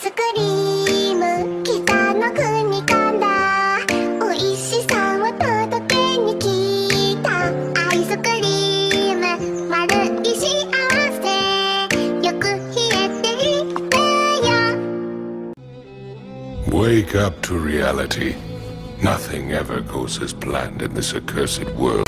スクリーム北の国から美味しさを届けに来た。アイスクリーム丸い幸せよく冷えているよ。 Wake up to reality. Nothing ever goes as planned in this accursed world.